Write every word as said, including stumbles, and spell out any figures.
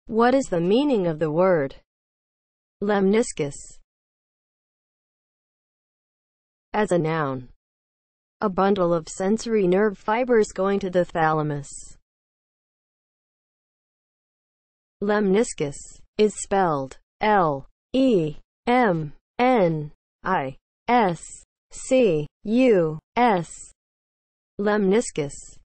What is the meaning of the word lemniscus? As a noun, a bundle of sensory nerve fibers going to the thalamus. Lemniscus is spelled L E M N I S C U S. Lemniscus